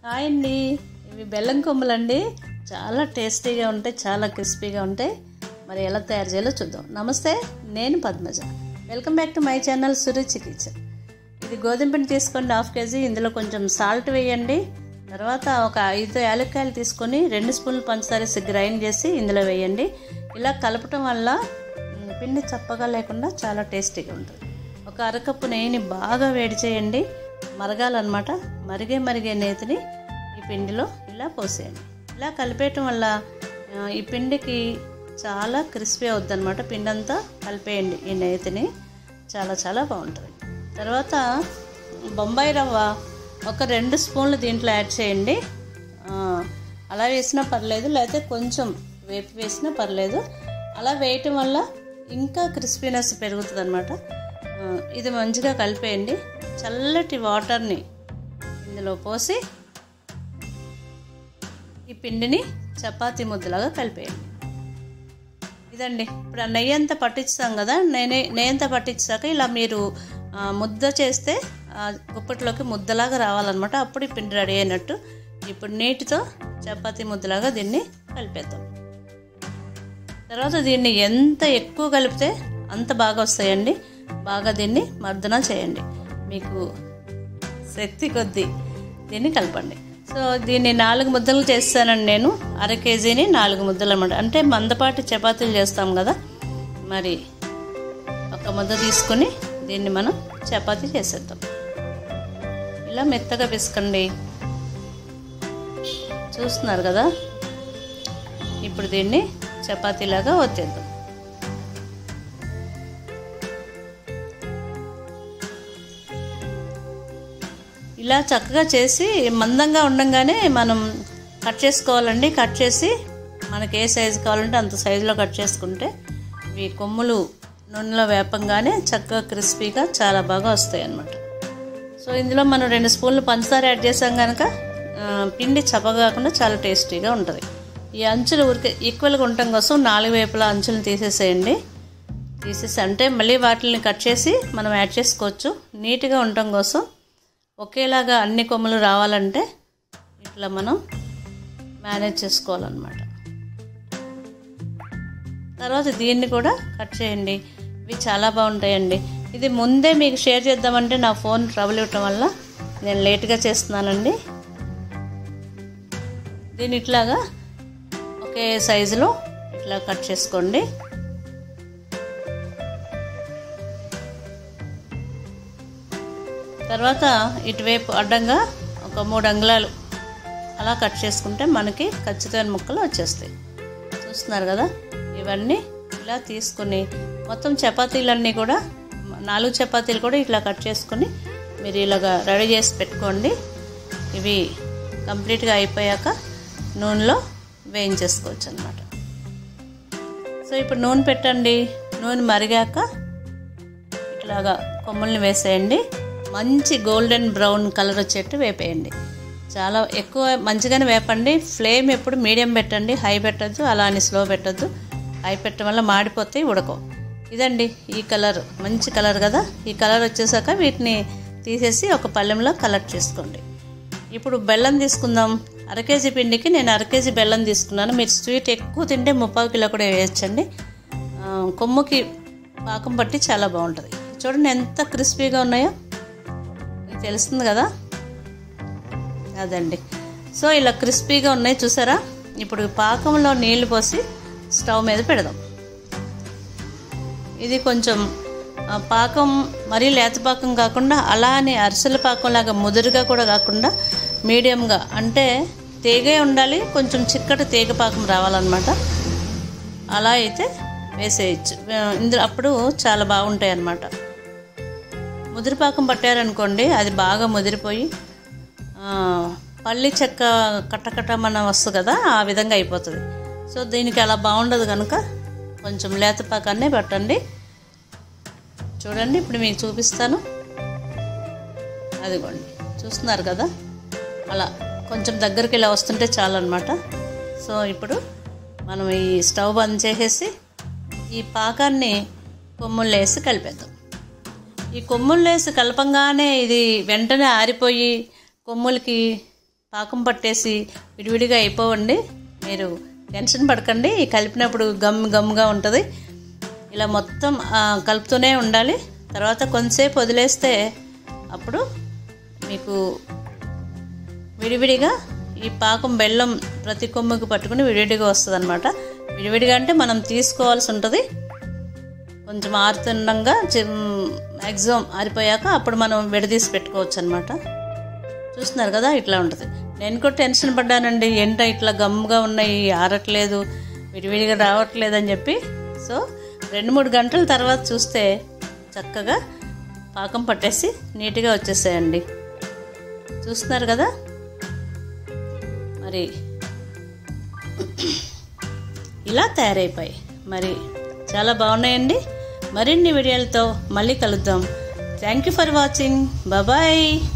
Hi అండి, ఇవి బెల్లం కొమ్మలండి. చాలా టేస్టీగా ఉంటాయి, చాలా క్రిస్పీగా ఉంటాయి. మరి ఎలా తయారు చేయాలో చూద్దాం. నమస్తే, నేను Padmaja. Welcome back to my channel Suruchi kitchen. ఇది గోధుమ పిండి తీసుకోండి, 1/2 kg. ఇందులో కొంచెం సాల్ట్ వేయండి. తర్వాత ఒక 5 యాలక్కాయలు తీసుకొని 2 స్పూన్లు పంచదార గ్రైండ్ చేసి ఇందులో వేయండి. ఇలా కలపటం వల్ల పిండి చప్పగా లేకుండా చాలా టేస్టీగా ఉంటుంది. ఒక అరకప్పు నెయ్యిని బాగా వేడి చేయండి, మరగాలన్నమాట. మరిగే నేతిని ఈ పిండిలో ఇలా పోసేయండి. ఇలా కలిపేయటం వల్ల ఈ పిండికి చాలా క్రిస్పీ అవుద్ది అనమాట. పిండి అంతా కలిపేయండి ఈ నేతిని, చాలా బాగుంటుంది. తర్వాత బొంబాయి రవ్వ ఒక 2 స్పూన్లు దీంట్లో యాడ్ చేయండి. అలా వేసినా పర్లేదు, లేకపోతే కొంచెం వేపి వేసినా పర్లేదు. అలా వేయటం వల్ల ఇంకా క్రిస్పీనెస్ పెరుగుతుంది అనమాట. ఇది మంచిగా కలిపేయండి. చల్లటి వాటర్ని ఇందులో పోసి ఈ పిండిని చపాతీ ముద్దలాగా కలిపేయండి. ఇదండి, ఇప్పుడు ఆ నెయ్యి అంతా పట్టించాం కదా, నెయ్యి అంతా పట్టించాక ఇలా మీరు ముద్ద చేస్తే గుప్పట్లోకి ముద్దలాగా రావాలన్నమాట. అప్పుడు ఈ పిండి రెడీ అయినట్టు. ఇప్పుడు నీటితో చపాతీ ముద్దలాగా దీన్ని కలిపేద్దాం. తర్వాత దీన్ని ఎంత ఎక్కువ కలిపితే అంత బాగా వస్తాయండి. బాగా దీన్ని మర్దన చేయండి, మీకు శక్తి కొద్దీ దీన్ని కలపండి. సో దీన్ని 4 ముద్దలు చేస్తానండి నేను. 1/2 kgని 4 ముద్దలు అన్నమాట. అంటే మందపాటి చపాతీలు చేస్తాం కదా, మరి ఒక ముద్ద తీసుకొని దీన్ని మనం చపాతీ చేసేద్దాం. ఇలా మెత్తగా పిసకండి, చూస్తున్నారు కదా. ఇప్పుడు దీన్ని చపాతీలాగా ఒత్తేద్దాం. ఇలా చక్కగా చేసి మందంగా ఉండంగానే మనం కట్ చేసుకోవాలండి. కట్ చేసి మనకి ఏ సైజు కావాలంటే అంత సైజులో కట్ చేసుకుంటే ఈ కొమ్ములు నూనెలో వేపంగానే చక్కగా క్రిస్పీగా చాలా బాగా వస్తాయి అన్నమాట. సో ఇందులో మనం 2 స్పూన్లు పంచదార యాడ్ చేసాం కనుక పిండి చప్పగా కాకుండా చాలా టేస్టీగా ఉంటుంది. ఈ అంచులు ఊరికే ఈక్వల్గా ఉండటం కోసం 4 వైపులా అంచులను తీసేసేయండి. తీసేసి అంటే మళ్ళీ వాటిని కట్ చేసి మనం యాడ్ చేసుకోవచ్చు. నీట్గా ఉండటం కోసం ఒకేలాగా అన్ని కొమ్మలు రావాలంటే ఇట్లా మనం మేనేజ్ చేసుకోవాలన్నమాట. తర్వాత దీన్ని కూడా కట్ చేయండి. ఇవి చాలా బాగుంటాయండి. ఇది ముందే మీకు షేర్ చేద్దామంటే నా ఫోన్ ట్రబుల్ ఇవ్వటం వల్ల నేను లేట్గా చేస్తున్నానండి. దీన్ని ఇట్లాగా ఒకే సైజులో ఇట్లా కట్ చేసుకోండి. తర్వాత ఇటువైపు అడ్డంగా ఒక 3 అంగుళాలు అలా కట్ చేసుకుంటే మనకి ఖచ్చితమైన ముక్కలు వచ్చేస్తాయి. చూస్తున్నారు కదా. ఇవన్నీ ఇలా తీసుకుని మొత్తం చపాతీలన్నీ కూడా 4 చపాతీలు కూడా ఇట్లా కట్ చేసుకుని మీరు ఇలాగా రెడీ చేసి పెట్టుకోండి. ఇవి కంప్లీట్గా అయిపోయాక నూనెలో వేయించేసుకోవచ్చు అన్నమాట. సో ఇప్పుడు నూనె పెట్టండి. నూనె మరిగాక ఇట్లాగా కొమ్ముల్ని వేసేయండి. మంచి గోల్డెన్ బ్రౌన్ కలర్ వచ్చేట్టు వేపేయండి. చాలా ఎక్కువ మంచిగానే వేపండి. ఫ్లేమ్ ఎప్పుడు మీడియం పెట్టండి, హై పెట్టద్దు, అలా అని స్లో పెట్టద్దు. హై పెట్టడం వల్ల మాడిపోతాయి, ఉడకవు. ఇదండి ఈ కలర్, మంచి కలర్ కదా. ఈ కలర్ వచ్చేసాక వీటిని తీసేసి ఒక పళ్ళెంలో కలెక్ట్ చేసుకోండి. ఇప్పుడు బెల్లం తీసుకుందాం. 1/2 kg పిండికి నేను 1/2 kg బెల్లం తీసుకున్నాను. మీరు స్వీట్ ఎక్కువ తింటే 3/4 కిలో కూడా వేయచ్చండి. కొమ్ముకి పాకం పట్టి చాలా బాగుంటుంది. చూడండి ఎంత క్రిస్పీగా ఉన్నాయో, తెలుస్తుంది కదా. అదండి. సో ఇలా క్రిస్పీగా ఉన్నాయి చూసారా. ఇప్పుడు పాకంలో నీళ్లు పోసి స్టవ్ మీద పెడదాం. ఇది కొంచెం పాకం మరీ లేత పాకం కాకుండా అలానే అరిసెల పాకంలాగా ముదురుగా కూడా కాకుండా మీడియంగా, అంటే తేగే ఉండాలి, కొంచెం చిక్కటి తేగ పాకం రావాలన్నమాట. అలా అయితే వేసేయచ్చు ఇందులో, అప్పుడు చాలా బాగుంటాయి అన్నమాట. ముదిరిపాకం పట్టారనుకోండి, అది బాగా ముదిరిపోయి పల్లి చెక్క కట్టకట్ట మన వస్తుంది కదా, ఆ విధంగా అయిపోతుంది. సో దీనికి అలా బాగుండదు కనుక కొంచెం లేతపాకాన్నే పెట్టండి. చూడండి, ఇప్పుడు మీకు చూపిస్తాను. అదిగోండి, చూస్తున్నారు కదా. అలా కొంచెం దగ్గరికి ఇలా వస్తుంటే చాలు అన్నమాట. సో ఇప్పుడు మనం ఈ స్టవ్ బంద్ చేసేసి ఈ పాకాన్ని కొమ్ములు వేసి కలిపేద్దాం. ఈ కొమ్ములు వేసి కలపంగానే ఇది వెంటనే ఆరిపోయి కొమ్ములకి పాకం పట్టేసి విడివిడిగా అయిపోవండి. మీరు టెన్షన్ పడకండి, కలిపినప్పుడు గమ్గా ఉంటుంది. ఇలా మొత్తం కలుపుతూనే ఉండాలి. తర్వాత కొంతసేపు వదిలేస్తే అప్పుడు మీకు విడివిడిగా ఈ పాకం బెల్లం ప్రతి కొమ్ముకి పట్టుకుని విడివిడిగా వస్తుంది అనమాట. విడివిడిగా అంటే మనం తీసుకోవాల్సి ఉంటుంది. కొంచెం ఆరుతుండగా మ్యాక్సిమం ఆరిపోయాక అప్పుడు మనం విడదీసి పెట్టుకోవచ్చు అనమాట. చూస్తున్నారు కదా, ఇట్లా ఉంటుంది. నేను కూడా టెన్షన్ పడ్డానండి, ఏంటో ఇట్లా గమ్ముగా ఉన్నాయి, ఆరట్లేదు, విడివిడిగా రావట్లేదు అని చెప్పి. సో 2-3 గంటల తర్వాత చూస్తే చక్కగా పాకం పట్టేసి నీట్గా వచ్చేసాయండి. చూస్తున్నారు కదా, మరి ఇలా తయారైపోయాయి. మరి చాలా బాగున్నాయండి. మరిన్ని వీడియోలతో మళ్ళీ కలుద్దాం. Thank you for watching. Bye.